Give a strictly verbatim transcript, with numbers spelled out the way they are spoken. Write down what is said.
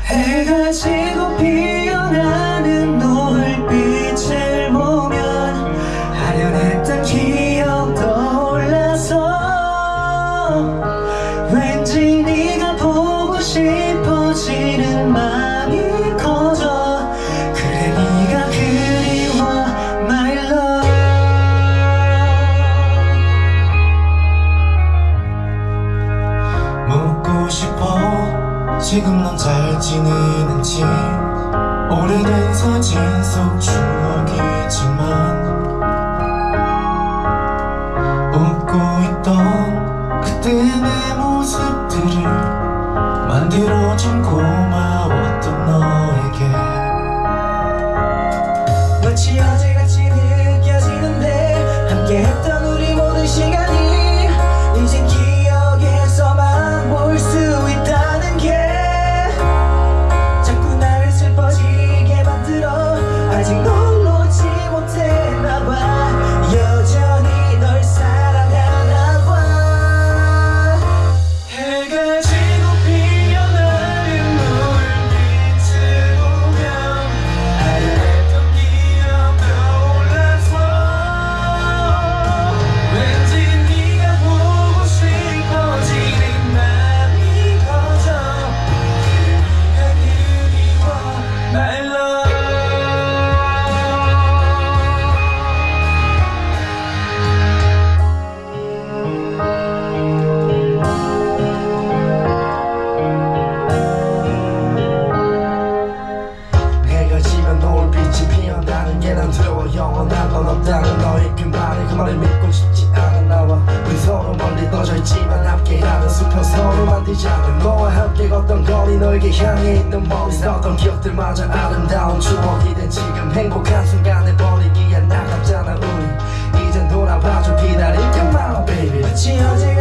해가 지고 피어나는 노을빛을 보면 아련했던 기억 떠올라서 왠지 네가 보고 싶어지는 마음이 커져. 그래 네가 그리워 my love. 묻고 싶어 지금 넌 잘 지내는지. 오래된 사진 속 추억이지만 웃고 있던 그때 내 모습들을 만들어준 고마웠던 너에게 마치 어제같이 느껴지는데 함께했던 우리 모든 시간이 이젠 기억에서만 볼 수 있다는 게 자꾸 나를 슬퍼지게 만들어. 아직 널 놓지 못했나봐. 여전히 널 사랑하나봐. 해가 지고 피어나는 노을빛을 보면 아련했던 기억 떠올라서 왠지 네가 보고 싶어지는 맘이 커져. 네가 그리워 my love. 해가 지면 노을빛이 피어나는 게 난 두려워. 영원한 건 없다는 너의 그 말에 그 말을 믿고 싶지 않아. 나와 우리 서로 멀리 떨어져 있지만 함께라는 수평 서로 만들자면 너와 함께 걷던 거리 너에게 향해 있는 멀리 썼던 기억들마저 아름다운 추억이 된 지금 행복한 순간을 버리기엔 아깝잖아. 우리 이젠 돌아봐줘 기다릴게 my baby. 마치 어제가